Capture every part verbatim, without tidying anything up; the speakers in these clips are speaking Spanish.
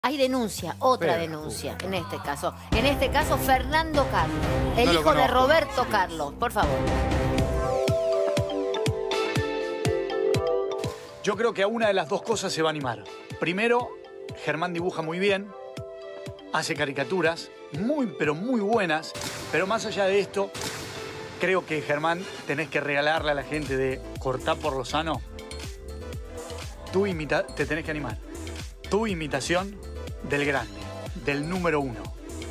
Hay denuncia, otra Pero, denuncia, en este caso. En este caso, Fernando Carlos, el No lo hijo de conozco. Roberto Carlos. Por favor. Yo creo que a una de las dos cosas se va a animar. Primero, Germán dibuja muy bien, hace caricaturas, muy, pero muy buenas. Pero más allá de esto, creo que Germán tenés que regalarle a la gente de cortar por lo sano. Tú imita, te tenés que animar. Tu imitación del grande, del número uno,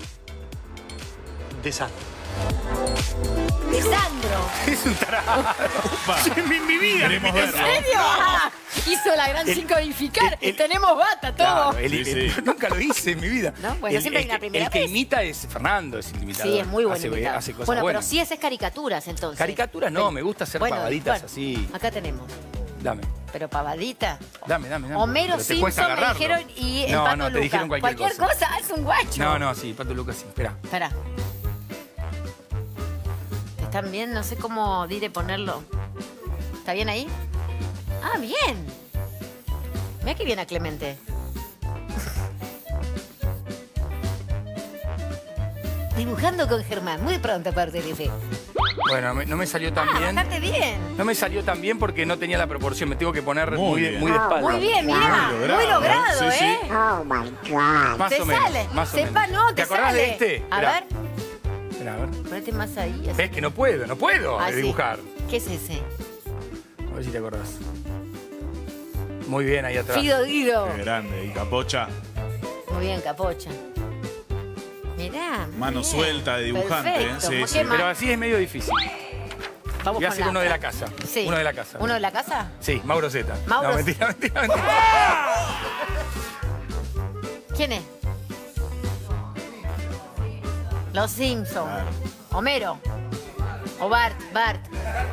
de Sandro. ¡De Sandro! Es un tarado. en mi vida. Queremos me- verlo. ¿En serio? Ah, hizo la gran El- sin codificar. el- el- Tenemos bata, todo. Claro, el- Sí, el- sí. nunca lo hice en mi vida. ¿No? Bueno, el, siempre hay el una que- primera el que vez. imita es Fernando, es el imitador. Sí, es muy buen hace, imitador. hace cosas Bueno, buenas. pero sí haces caricaturas, entonces. Caricaturas no, me gusta hacer Bueno, pavaditas bueno, así. Acá tenemos. Dame, Pero pavadita. dame, dame. dame. Homero Pero te cuesta Simpson me agarrarlo. dijeron y el No, Pato no, te Luca. dijeron cualquier, cosa. es un guacho. No, no, sí, Pato Lucas sí. Espera. Espera. ¿Están bien? No sé cómo diré ponerlo. ¿Está bien ahí? Ah, bien. Mira que bien a Clemente. Dibujando con Germán. Muy pronto para Telefe. Bueno, me- no me salió tan Ah, bien. bastante bien. No me salió tan bien porque no tenía la proporción. Me tengo que poner Muy muy, bien. muy de espalda. Muy bien, mira. Muy Muy logrado, logrado, ¿eh? Sí, ¿eh? sí. Oh my God. Más Te o menos. sale. Más o Sepa, menos. no, te, ¿Te acordás sale. de este? A Esperá. ver, Esperá, a ver. ponete más ahí. así. Ves que no puedo, no puedo Ah, eh, sí. dibujar. ¿Qué es ese? A ver si te acordás. Muy bien ahí atrás. Fido Guido. Qué grande. Y Capocha, Muy bien, Capocha. Mirá. muy mano bien. suelta de dibujante, Perfecto. ¿eh? Sí, ¿Qué sí. más? Pero así es medio difícil. Vamos Voy a con hacer uno de la casa. Sí. Uno de la casa. ¿Uno de la casa? Sí, Mauro Zeta. Mauro No, mentira, mentira, mentira. ¿Quién es? Los Simpsons. Claro. Homero. O Bart. Bart.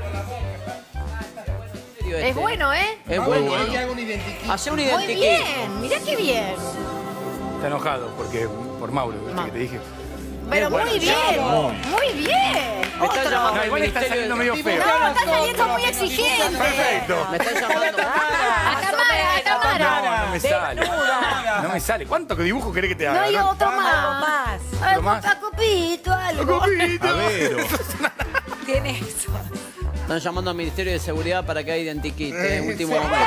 Es bueno, ¿eh? Es Muy bueno. bueno. Hace un Muy identikit. bien. Mirá qué bien. Está enojado porque por Mauro, ¿viste Ma- que te dije? Pero bueno, muy bien. llamo. Muy bien. Me está Otro. llamando No, el igual está Ministerio saliendo de- medio feo. No, está saliendo muy exigente. Perfecto. Me están llamando. A cámara, a cámara. No, no me sale. No me sale. ¿Cuánto dibujo querés que te No haga? hay otro más. Algo más. más. Copito, algo. A ver. Tiene eso. Están llamando al Ministerio de Seguridad para que haya identikit. eh, último momento.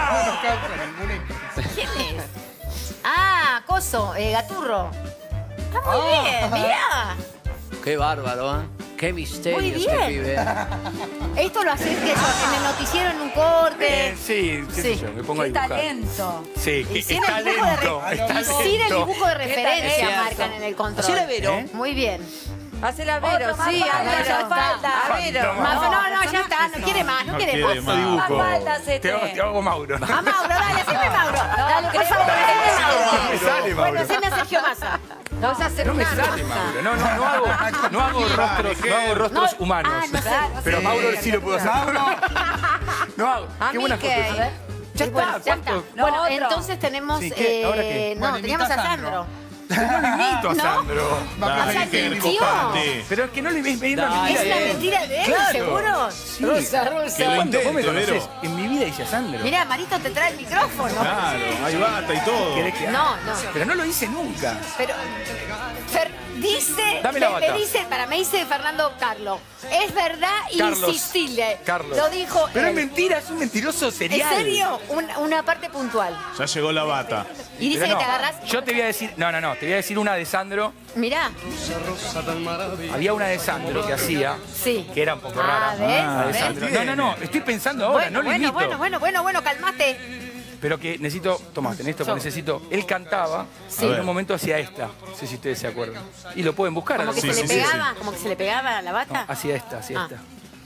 ¿Quién es? Ah, Coso, eh, Gaturro. Está muy Ah. bien, mirá. Qué bárbaro, ¿eh? Qué misterio Muy este bien. pibe. Esto lo haces que eso, en el noticiero, en un corte. Eh, sí, qué sé Sí. yo, me pongo a Qué dibujar. talento. Sí, que Y sin está el dibujo de lento. re- Está y sin el lento. dibujo de referencia talento. marcan en el control. Hacela Vero. ¿Eh? Muy bien. Hace la Vero, Otro más sí, falta, a Vero, ya está. falta, a Vero. Falta Más- más. no, no, ya está, no quiere más, no, No quiere quiere más. más. Más Dibujo. falta, Te hago, hacete. te hago Mauro. A Mauro, dale, haceme Mauro. Dale, por favor, haceme Mauro. No me sale, Mauro. Bueno, haceme a Sergio Massa. No vas a hacer No me una sale, masa. Mauro. No, no, no hago, no hago rostros, no hago rostros No, humanos. ah, no sé. Pero a Mauro sí lo puedo hacer. No hago. A Qué buena mí foto. que- esa. Ya Y bueno, está, ya está. ¿cuánto? No, Bueno, otro. entonces tenemos. Sí, ¿qué? ¿Ahora qué? eh, no, teníamos a Sandro. No lo imito a ¿No? Sandro. O Dale, sea, que mintió. copante. Pero es que no le ves es una Dale. mentira ¿Es de una él. mentira de él, Claro. seguro? Sí. Rosa, Rosa. Que lo ¿Cuándo? ¿Vos me intente, conocés? Vero. En mi vida hice a Sandro. Mirá, Marito te trae el micrófono. Claro, hay bata y todo. ¿Querés que haga? No, no. Pero no lo hice nunca. Pero. Fer, dice. Dame la me, me bata. dice, para me dice Fernando Carlos. Es verdad, Carlos. insistirle. Carlos. Lo dijo. Pero es él. mentira, es un mentiroso ¿En serial. serio? Un- una parte puntual. Ya llegó la bata. Y dice Pero que no, te agarras. Yo te voy a decir, no, no, no, te voy a decir una de Sandro. Mirá. Había una de Sandro que hacía, Sí. que era un poco Ah, rara. ¿ves? La de ¿Ves? Sandro. No, no, no, estoy pensando ahora, Bueno, no lo bueno, imito. bueno, bueno, bueno, bueno, calmate. Pero que necesito, tomate en esto, porque necesito. Él cantaba, Sí. y en un momento hacía esta. No sé si ustedes se acuerdan. Y lo pueden buscar. Como a que lo se Sí, le sí, sí, pegaba, como que se le pegaba la bata. No, hacía esta, hacía Ah. esta.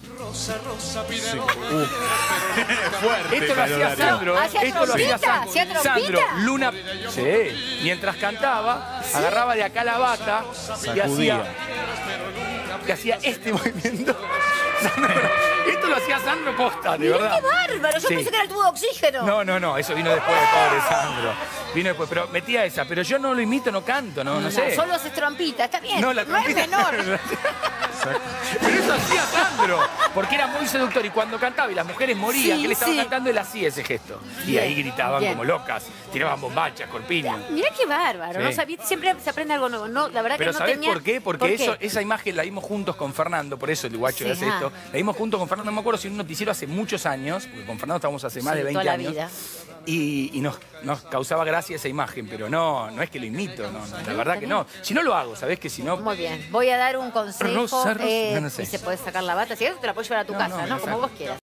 Fuerte, Esto lo hacía Carolario. Sandro, ¿eh? ¿Hacía Esto lo hacía trompita? Sandro. ¿Hacía trompita? Sandro, Luna. Sí. Mientras cantaba, agarraba de acá la bata y hacía, Sacudía. y hacía este movimiento. Sandro, esto lo hacía Sandro posta, de Mirá verdad. qué bárbaro, yo Sí. pensé que era el tubo de oxígeno. No, no, no, eso vino después de pobre Sandro. Vino después, pero metía esa, pero yo no lo imito, no canto, no, no, sé. Solo haces trompita, está bien. No, la no es trompita- menor. Pero eso hacía Sandro, porque era muy seductor. Y cuando cantaba y las mujeres morían, Sí, que él estaba sí. cantando, él hacía ese gesto. Y Bien, ahí gritaban bien. como locas, tiraban bombachas, corpiños. Mirá qué bárbaro, Sí. ¿no? Sabía- siempre se aprende algo nuevo. No, la verdad Pero que no ¿sabés tenía... por qué? Porque ¿Por eso, qué? esa imagen la vimos juntos con Fernando, por eso el guacho que Sí, hace ah. esto. La vimos juntos con Fernando, no me acuerdo si en un noticiero hace muchos años, porque con Fernando estábamos hace más Sí, de veinte toda la años. vida. Y, y nos, nos causaba gracia esa imagen, pero no, no es que lo imito, no, no, la verdad que no. Si no lo hago, ¿sabés? Que si no... Muy bien. Voy a dar un consejo. Rosa, Rosa, eh, no, no sé. Y se puede sacar la bata. Si quieres, te la puedo llevar a tu No, casa, no, ¿no? me la Como saco. vos quieras.